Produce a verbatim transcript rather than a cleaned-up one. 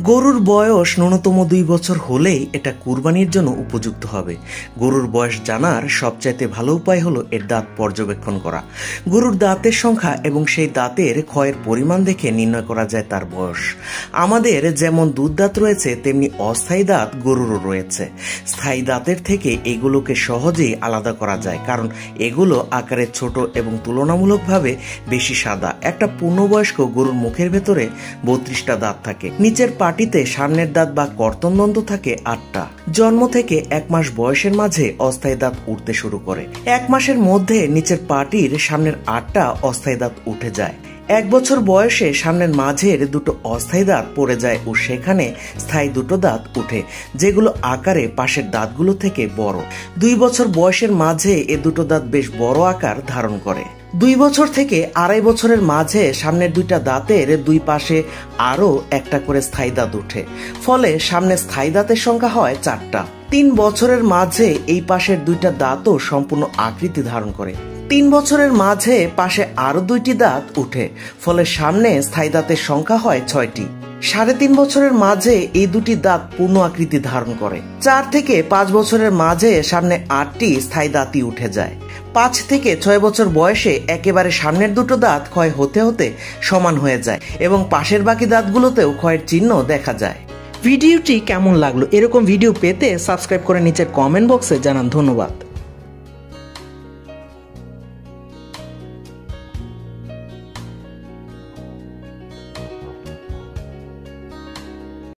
গরুর বয়স ন্যূনতম দুই বছর হলেই এটা কুরবানির জন্য উপযুক্ত হবে। গরুর বয়স জানার সবচাইতে ভালো উপায় হলো এর দাঁত পর্যবেক্ষণ করা। গরুর দাঁতের সংখ্যা এবং সেই দাঁতের ক্ষয়ের পরিমাণ দেখে নির্ণয় করা যায় তার বয়স। আমাদের যেমন দুধ দাঁত রয়েছে তেমনি অস্থায়ী দাঁত গরুরও রয়েছে। স্থায়ী দাঁতের থেকে এগুলোকে সহজেই আলাদা করা যায়, কারণ এগুলো আকারে ছোট এবং তুলনামূলকভাবে বেশি সাদা। একটা পূর্ণবয়স্ক গরুর মুখের ভেতরে বত্রিশটা দাঁত থাকে। নিচের পাটিতে সামনের দাঁত বা কর্তনদন্ত থাকে আটটা। জন্ম থেকে এক মাস বয়সের মাঝে অস্থায়ী দাঁত উঠতে শুরু করে। এক মাসের মধ্যে নিচের পাটির সামনের আটটা অস্থায়ী দাঁত উঠে যায়। এক বছর বয়সে সামনের মাঝের দুটো অস্থায়ী দাঁত পড়ে যায় ও সেখানে স্থায়ী দুটো দাঁত উঠে, যেগুলো আকারে পাশের দাঁতগুলো থেকে বড়। দুই বছর বয়সের মাঝে এ দুটো দাঁত বেশ বড় আকার ধারণ করে। দুই বছর থেকে আড়াই বছরের মাঝে সামনের দুইটা দাঁতের দুই পাশে আরো একটা করে স্থায়ী দাঁত উঠে, ফলে সামনে স্থায়ী দাঁতের সংখ্যা হয় চারটা। তিন বছরের মাঝে এই পাশের দুইটা দাঁতও সম্পূর্ণ আকৃতি ধারণ করে। তিন বছরের মাঝে পাশে আরো দুইটি দাঁত উঠে, ফলে সামনে স্থায়ী দাঁতের সংখ্যা হয় ছয়টি। সাড়ে তিন বছরের মাঝে এই দুটি দাঁত পূর্ণ আকৃতি ধারণ করে। চার থেকে পাঁচ বছরের মাঝে সামনে আটটি স্থায়ী দাঁতই উঠে যায়। পাঁচ থেকে ছয় বছর বয়সে একেবারে সামনের দুটো দাঁত ক্ষয় হতে হতে সমান হয়ে যায় এবং পাশের বাকি দাঁতগুলোতেও ক্ষয়ের চিহ্ন দেখা যায়। ভিডিওটি কেমন লাগলো? এরকম ভিডিও পেতে সাবস্ক্রাইব করে নিচের কমেন্ট বক্সে জানান। ধন্যবাদ।